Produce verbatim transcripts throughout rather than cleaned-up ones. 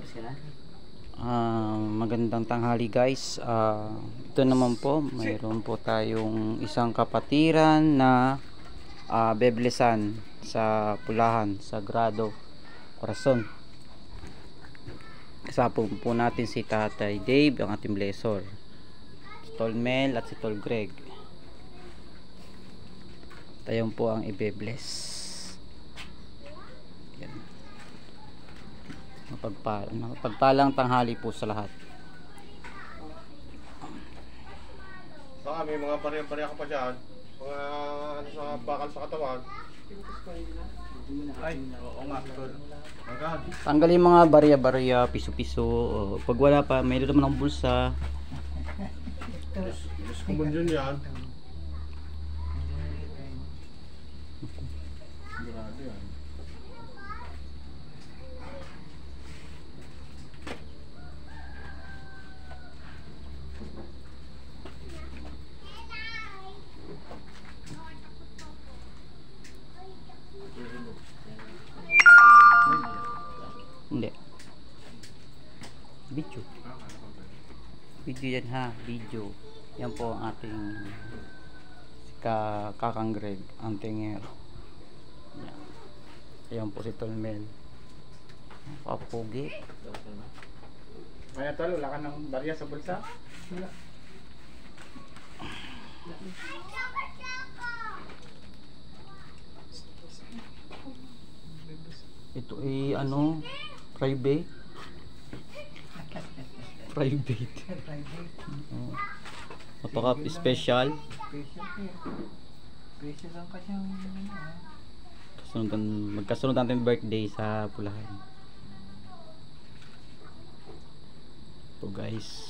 Uh, magandang tanghali guys. Uh, ito naman po, mayroon po tayong isang kapatiran na uh, beblesan sa Pulahan, Sagrado Corazon. Kasama po, po natin si Tatay Dave, ang ating blessor, si Tol Mel at si Tol Greg. Tayo po ang ibe-bless. Mapagpala, mapagpalang tanghali po sa lahat. Baka may mga bariya-bariya ka pa dyan. Mga ano sa bakal sa katawan. Ay, oo nga. Tanggalin mga barya-barya, piso-piso. O, pag wala pa, mayroon naman ng bulsa. Mas kumun dyan yan. Grabe yan. Hindi. Video. Video yan ha. Video. Yan po ang ating ka kakang Greg. Ang tingero. Yan. Yan po si Tolmel. Papugi. Kaya tol, wala ka ng barya sa bulsa? Wala. Ito ay ano, private. Private. uh, Napaka special. Special ang kanyang Kasunod, magkasunod natin birthday sa Pulahan. Ito guys.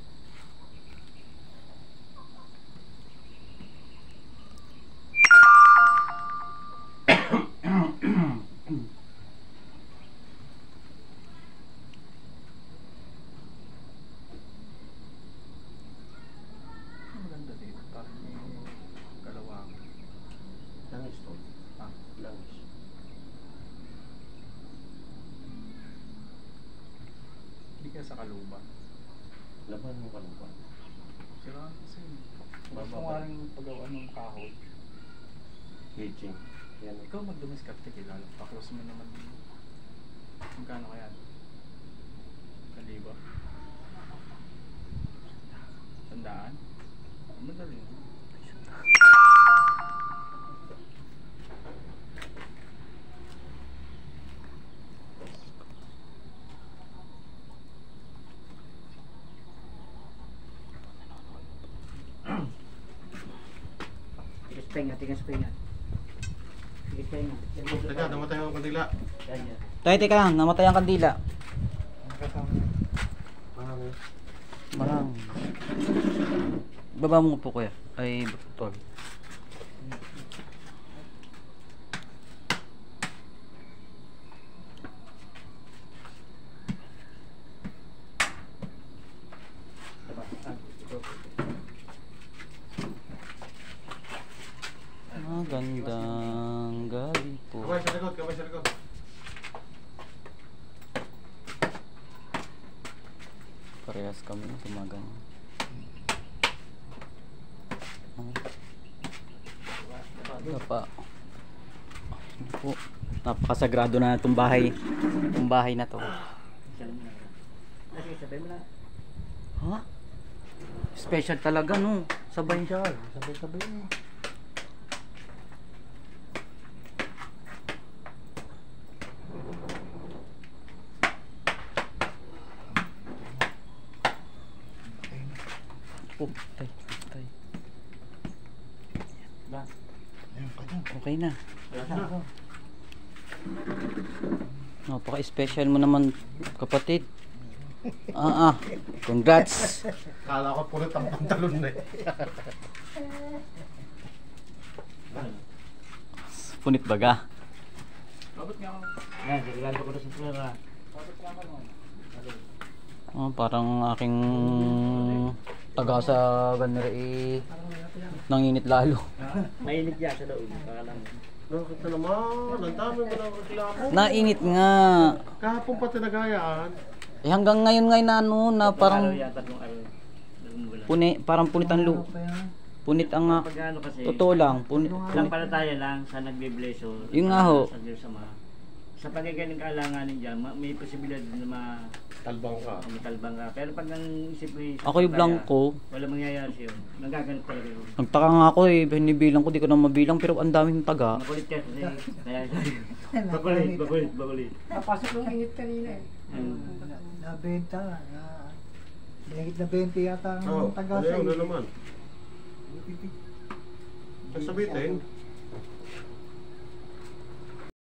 Sa kaluba. Laban mo kaluba. Sira kasi. Gusto ko nga rin pagawa ng kahoy. Kitchen. Yan. Ikaw mag-dumiskarte kilala. Paklos mo naman. Magkano kaya? Kaliba? Sandaan? Madali. Penga, tigas penga. Tigas penga. Teka, namatay ang kandila. Tayo, teka lang, namatay ang kandila. Marami. Marang. Baba mo po kuya. Ay, Tol. Magandang gabi po. Kamay sa likod, kamay sa likod. Parehas kami tumagan. Wala pa. Po, napakasagrado na itong bahay. Itong bahay na to. Ha? Special talaga no. Sabay siya. Sabay-sabay mo. Oh, tay, tay. Okay na. Napaka-special mo naman, kapatid. Ah, ah. Congrats. Kala ko pulot ang pantalon na eh. Punit baga. Babot nga ako. Yan, sigurado ko na sa pulera. Babot nga ako. Oh, parang aking taga sa ganere eh, nanginit lalo. Mainit yan sa loob. Baka lang. Bakit na naman? Ang dami mo ng reklamo. Nainit nga. Kahapon pa tinagayaan. Eh hanggang ngayon ngayon na ano na Tatlong parang araw yata, tatlong araw. Tatlong bulan. puni, parang punit ang lu. Punit ang nga. Pag ano kasi, Totoo lang, punit. Lang punit. palataya lang sa nagbe-bleso. Yun nga ho. Sa Diyos Ama. Sa pagkagaling kaalanganin dyan, ma- may posibilidad na ma- Talbang ka. matalbang ka. Pero pag ang isip mo yung Ako yung blanco. wala mangyayari sa'yo. Nagaganap talaga yun. Nagtaka nga ako eh, binibilang ko, di ko na mabilang pero ang daming taga. Makulit ka kasi. Kaya bakulit, bakulit, bakulit. Napasok ng init kanina eh. Hmm. Nabenta na. Mahigit na bente yata ang Oo, taga ano sa yun, ano iyo. naman? Sasabitin,